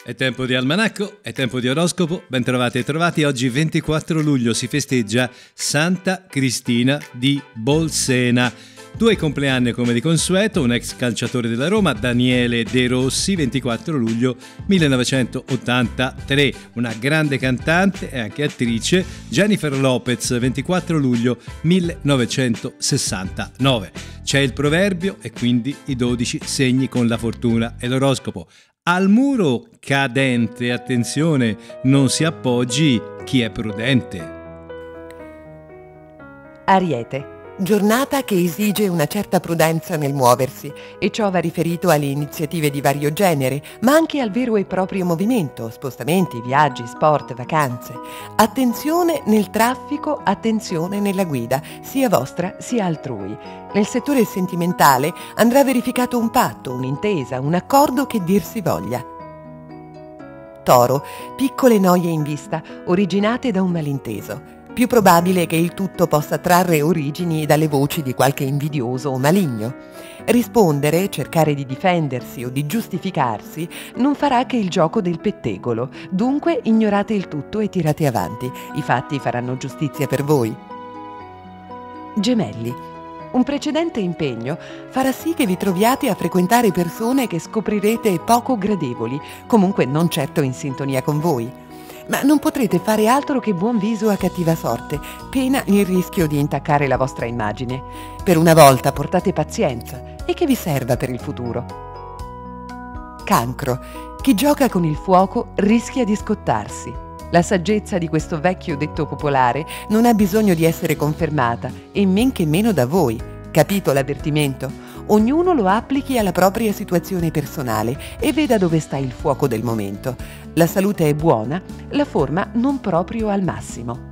È tempo di almanacco, è tempo di oroscopo, bentrovati e trovati. Oggi 24 luglio si festeggia Santa Cristina di Bolsena. 2 compleanni come di consueto, un ex calciatore della Roma, Daniele De Rossi, 24 luglio 1983, una grande cantante e anche attrice, Jennifer Lopez, 24 luglio 1969. C'è il proverbio e quindi i 12 segni con la fortuna e l'oroscopo. Al muro cadente, attenzione, non si appoggi chi è prudente. Ariete. Giornata che esige una certa prudenza nel muoversi, e ciò va riferito alle iniziative di vario genere, ma anche al vero e proprio movimento, spostamenti, viaggi, sport, vacanze. Attenzione nel traffico, attenzione nella guida, sia vostra sia altrui. Nel settore sentimentale andrà verificato un patto, un'intesa, un accordo che dir si voglia. Toro. Piccole noie in vista, originate da un malinteso. Più probabile che il tutto possa trarre origini dalle voci di qualche invidioso o maligno. Rispondere, cercare di difendersi o di giustificarsi non farà che il gioco del pettegolo, dunque ignorate il tutto e tirate avanti. I fatti faranno giustizia per voi. Gemelli. Un precedente impegno farà sì che vi troviate a frequentare persone che scoprirete poco gradevoli, comunque non certo in sintonia con voi. Ma non potrete fare altro che buon viso a cattiva sorte, pena il rischio di intaccare la vostra immagine. Per una volta portate pazienza e che vi serva per il futuro. Cancro. Chi gioca con il fuoco rischia di scottarsi. La saggezza di questo vecchio detto popolare non ha bisogno di essere confermata, e men che meno da voi. Capito l'avvertimento? Ognuno lo applichi alla propria situazione personale e veda dove sta il fuoco del momento. La salute è buona, la forma non proprio al massimo.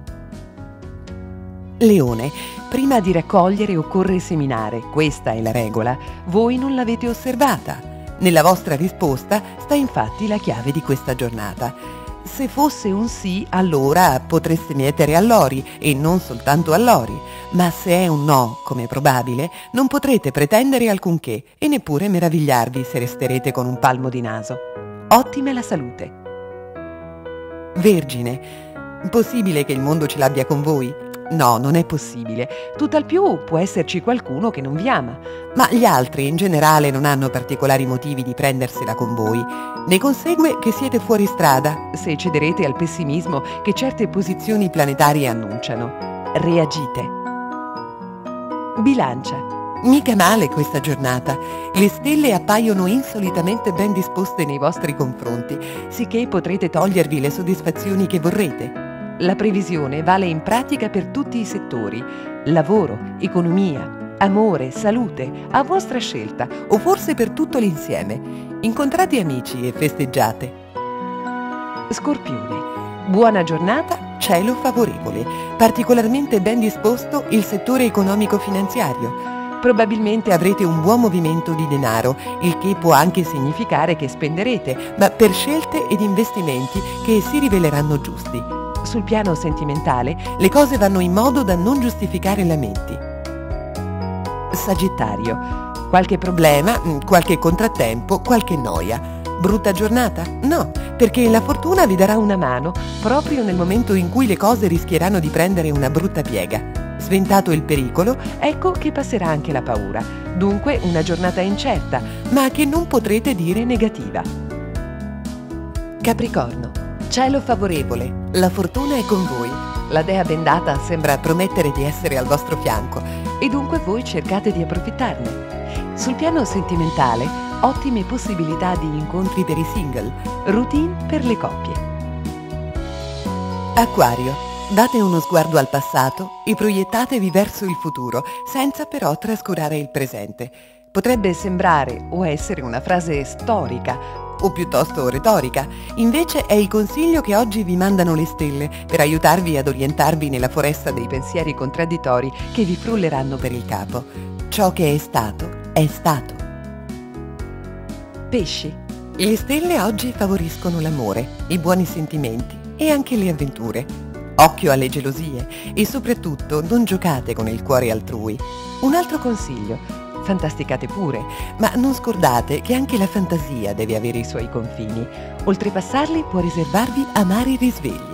Leone. Prima di raccogliere occorre seminare, questa è la regola. Voi non l'avete osservata. Nella vostra risposta sta infatti la chiave di questa giornata. Se fosse un sì, allora potreste mietere all'ori, e non soltanto all'ori, ma se è un no, come è probabile, non potrete pretendere alcunché e neppure meravigliarvi se resterete con un palmo di naso. Ottima la salute. Vergine. Possibile che il mondo ce l'abbia con voi? No, non è possibile. Tutt'al più può esserci qualcuno che non vi ama, ma gli altri in generale non hanno particolari motivi di prendersela con voi. Ne consegue che siete fuori strada se cederete al pessimismo che certe posizioni planetarie annunciano. Reagite. Bilancia. Mica male questa giornata. Le stelle appaiono insolitamente ben disposte nei vostri confronti, sicché potrete togliervi le soddisfazioni che vorrete. La previsione vale in pratica per tutti i settori: lavoro, economia, amore, salute, a vostra scelta, o forse per tutto l'insieme. Incontrate amici e festeggiate. Scorpione. Buona giornata, cielo favorevole. Particolarmente ben disposto il settore economico-finanziario. Probabilmente avrete un buon movimento di denaro, il che può anche significare che spenderete, ma per scelte ed investimenti che si riveleranno giusti. Sul piano sentimentale, le cose vanno in modo da non giustificare lamenti. Sagittario. Qualche problema, qualche contrattempo, qualche noia. Brutta giornata? No, perché la fortuna vi darà una mano proprio nel momento in cui le cose rischieranno di prendere una brutta piega. Sventato il pericolo, ecco che passerà anche la paura. Dunque una giornata incerta, ma che non potrete dire negativa. Capricorno. Cielo favorevole, la fortuna è con voi. La dea bendata sembra promettere di essere al vostro fianco, e dunque voi cercate di approfittarne. Sul piano sentimentale, ottime possibilità di incontri per i single, routine per le coppie. Acquario. Date uno sguardo al passato e proiettatevi verso il futuro, senza però trascurare il presente. Potrebbe sembrare o essere una frase storica, o piuttosto retorica, invece è il consiglio che oggi vi mandano le stelle per aiutarvi ad orientarvi nella foresta dei pensieri contraddittori che vi frulleranno per il capo. Ciò che è stato, è stato. Pesci. Le stelle oggi favoriscono l'amore, i buoni sentimenti e anche le avventure. Occhio alle gelosie e soprattutto non giocate con il cuore altrui. Un altro consiglio: fantasticate pure, ma non scordate che anche la fantasia deve avere i suoi confini. Oltrepassarli può riservarvi amari risvegli.